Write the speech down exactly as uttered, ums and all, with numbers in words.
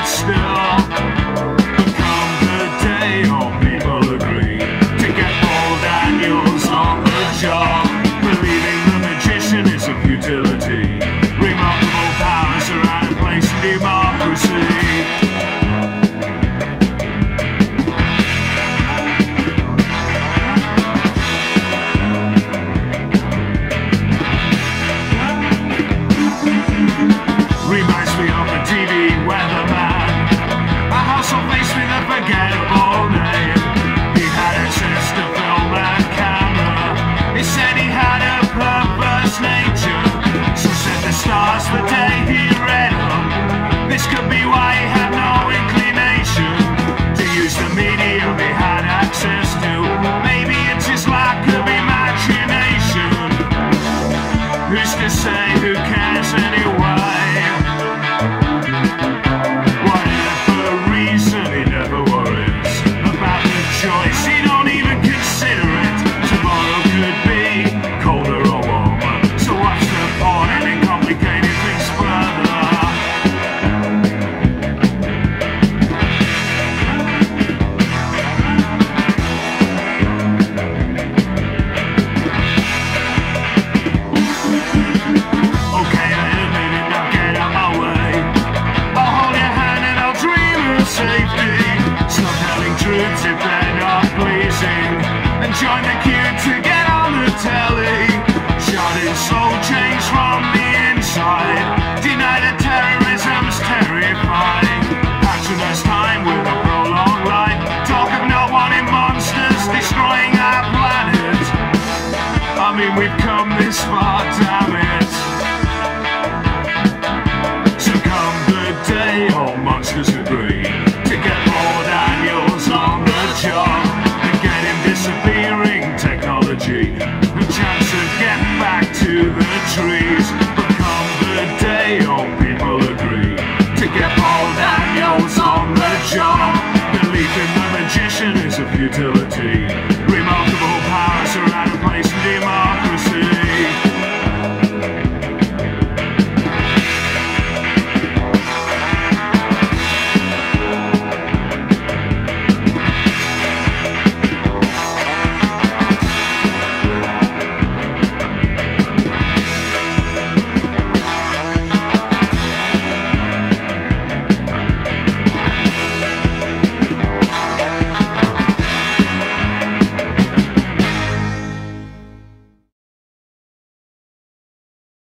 still. But come the day, all people agree to get Paul Daniels on the job, believing the magician is of utility. Remarkable powers are out of place in democracy. Reminds me of a T V weatherman, a household face with a forgettable name. He had access to film and camera. He said he had a perverse nature, so said the stars the day he read them. This could be why he had no inclination to use the medium he had access to. Maybe it's his lack of imagination. Who's to say, who cares anyway? If they're not pleasing, and join the queue to get on the telly. Shot in soul change from the inside, deny that terrorism's terrifying. Patronise time with a prolonged life, talk of no wanting monsters destroying our planet. I mean, we've come this far, damn it. So come the day, all monsters agree to get Lord Daniels on the job and get him disappearing technology. The chance to get back to the trees. But come the day, all people agree to get Paul Daniels on the job. Belief in the magician is of utility. Remarkable powers are out of place in democracy.